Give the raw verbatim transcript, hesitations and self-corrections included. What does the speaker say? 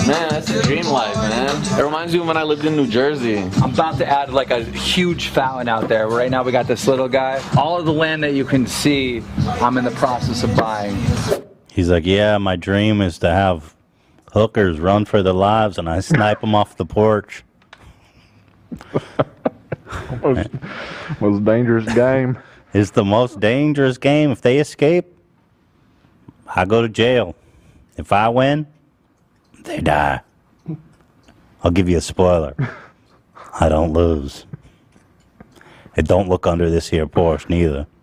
Man, that's a dream life, man. It reminds me of when I lived in New Jersey. I'm about to add like a huge fountain out there. Right now we got this little guy. All of the land that you can see, I'm in the process of buying. He's like, yeah, my dream is to have hookers run for their lives and I snipe them off the porch. most, most dangerous game. It's the most dangerous game. If they escape, I go to jail. If I win, they die. I'll give you a spoiler. I don't lose. And don't look under this here Porsche neither.